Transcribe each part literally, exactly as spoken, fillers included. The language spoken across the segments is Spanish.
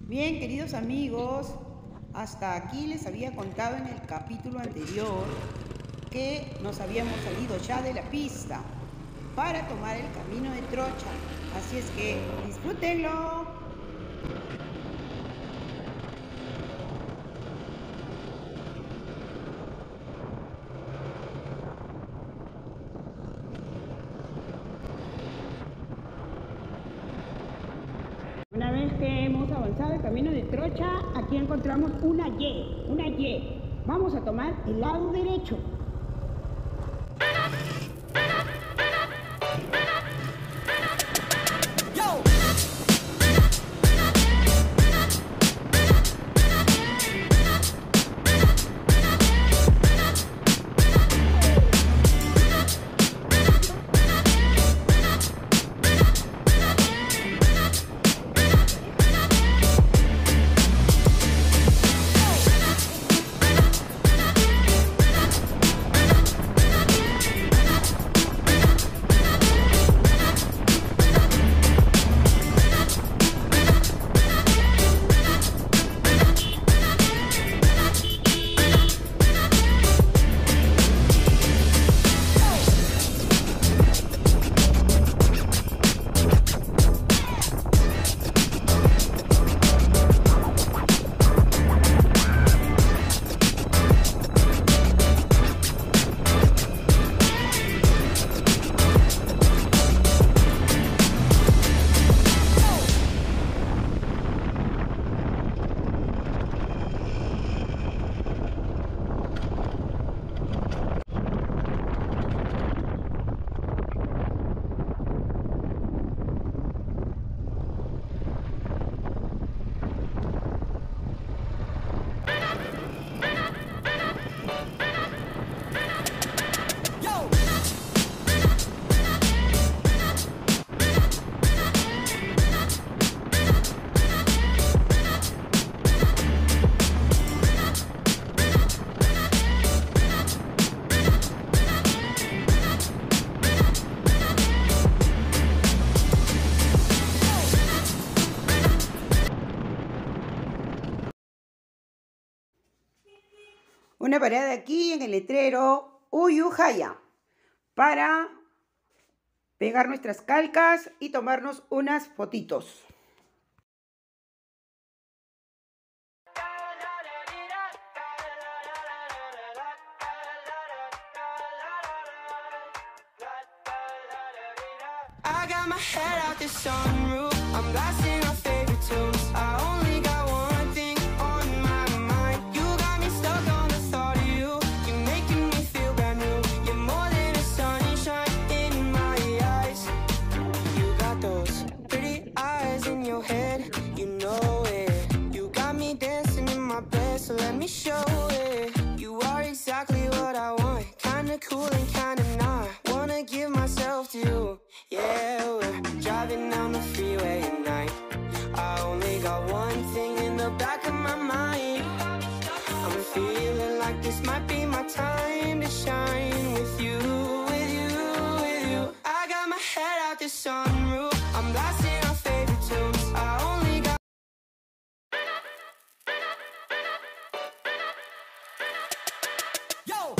Bien, queridos amigos, hasta aquí les había contado en el capítulo anterior que nos habíamos salido ya de la pista para tomar el camino de Trocha. Así es que disfrútenlo. Una vez que hemos avanzado el camino de Trocha, aquí encontramos una Y, una Y. Vamos a tomar el lado derecho. Una parada aquí en el letrero Uyujaya para pegar nuestras calcas y tomarnos unas fotitos. I got my head out the sunroof. I'm blasting our favorite tunes. I only got one thing on my mind. You got me stuck on the thought of you. You're making me feel brand new. You're more than a sunshine in my eyes. You got those pretty eyes in your head. You know it. You got me dancing in my bed, so let me show it. You are exactly what I want. Kinda cool and kinda not. Wanna give myself to you. Yeah, we're driving down the freeway at night. I only got one thing in the back of my mind. I'm feeling like this might be my time to shine with you, with you, with you. I got my head out the sunroof. I'm blasting our favorite tunes. I only got Yo!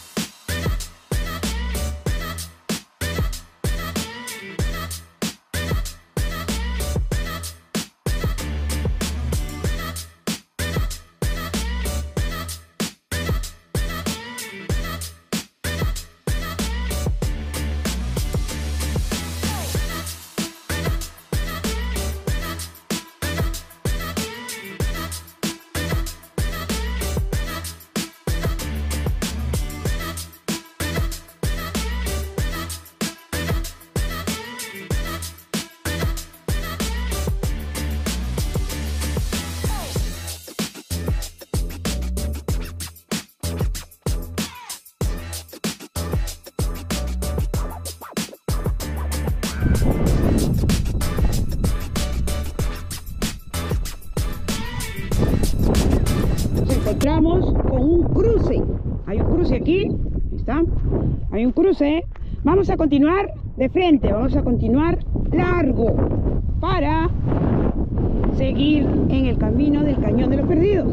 encontramos con un cruce. Hay un cruce aquí, ahí está, hay un cruce. Vamos a continuar de frente, vamos a continuar largo para seguir seguir en el camino del Cañón de los Perdidos.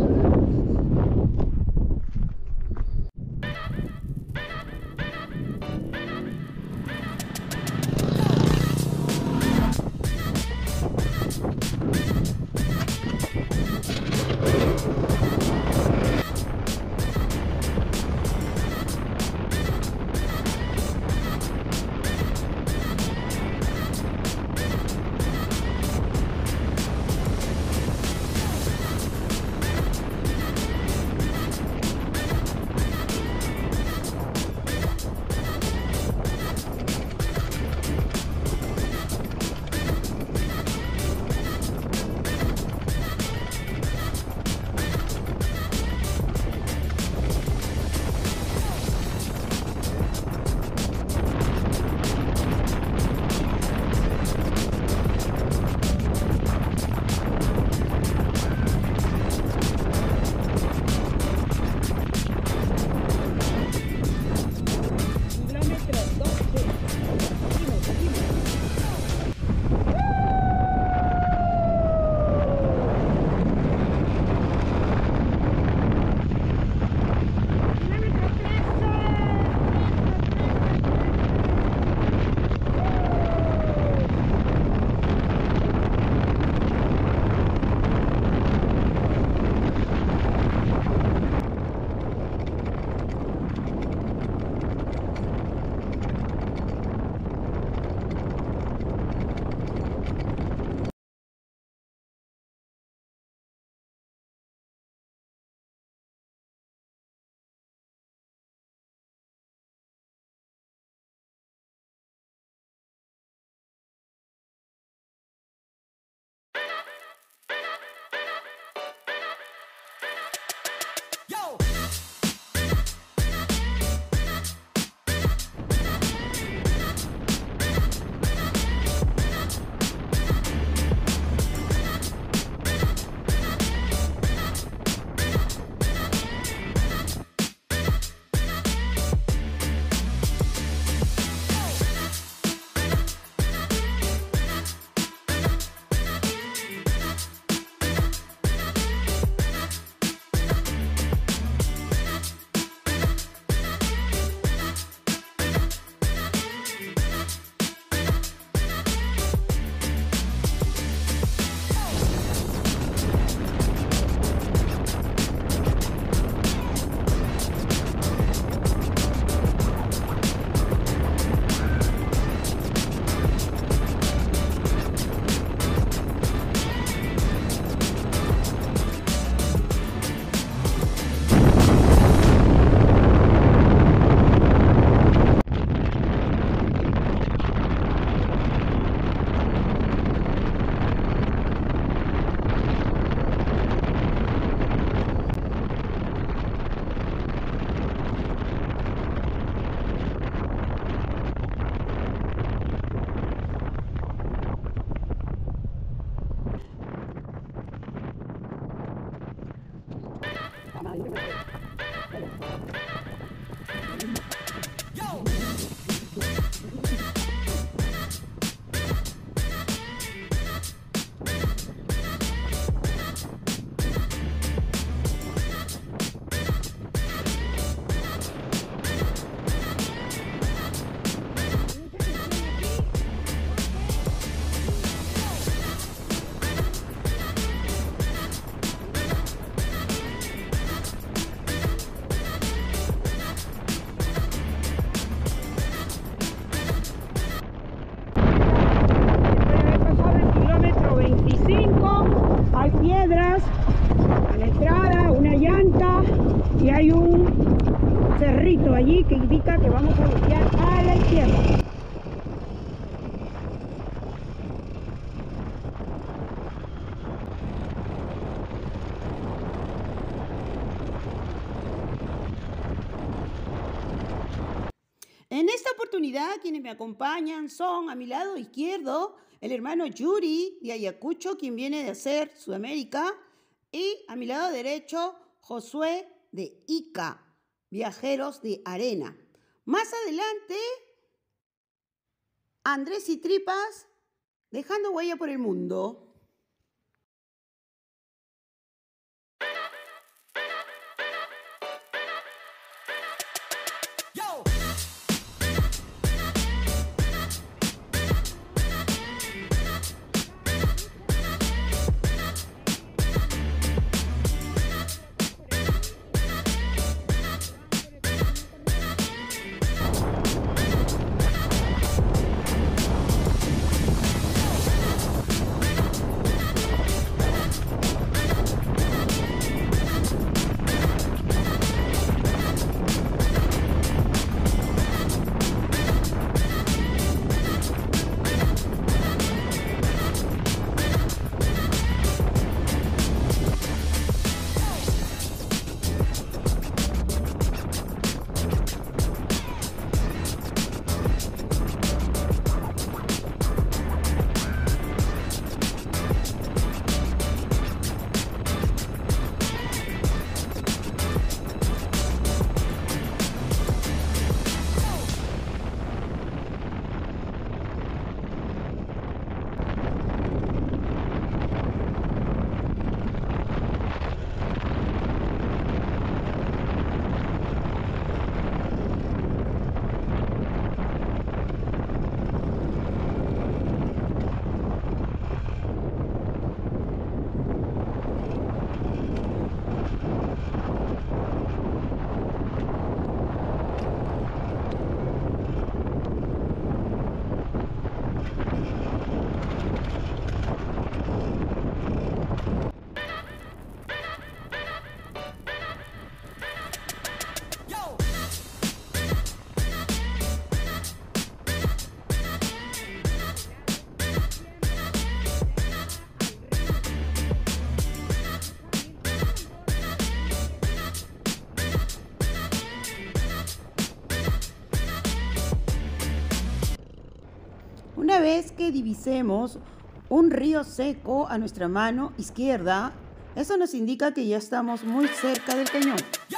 allí que indica que vamos a voltear a la izquierda. En esta oportunidad, quienes me acompañan son, a mi lado izquierdo, el hermano Yuri de Ayacucho, quien viene de hacer Sudamérica, y a mi lado derecho, Josué de Ica, Viajeros de Arena. Más adelante, Andrés y Tripas, dejando huella por el mundo. Una vez que divisemos un río seco a nuestra mano izquierda, eso nos indica que ya estamos muy cerca del cañón.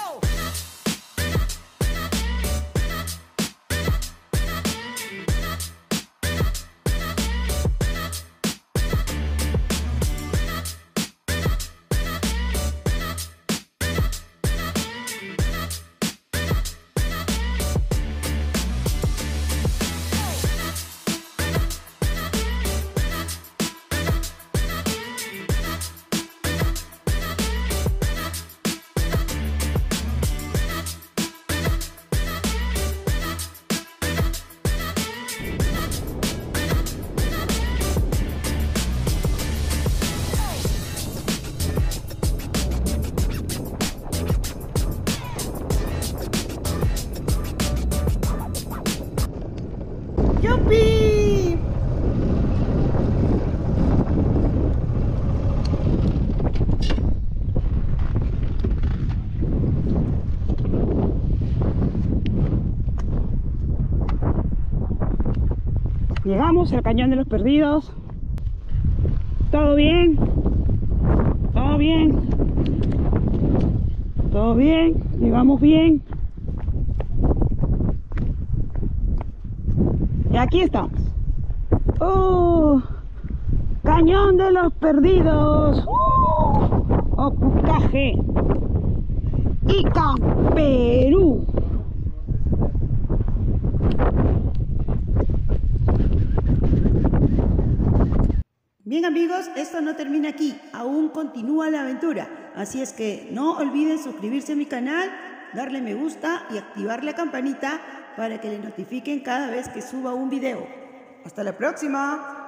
¡Yupi! Llegamos al Cañón de los Perdidos. ¿Todo bien? ¿Todo bien? ¿Todo bien? ¿Llegamos bien? Y aquí estamos. ¡Oh! Cañón de los Perdidos. ¡Uh! Opucaje. Ica, Perú. Bien amigos, esto no termina aquí, aún continúa la aventura, así es que no olviden suscribirse a mi canal, darle me gusta y activar la campanita para que le notifiquen cada vez que suba un video. ¡Hasta la próxima!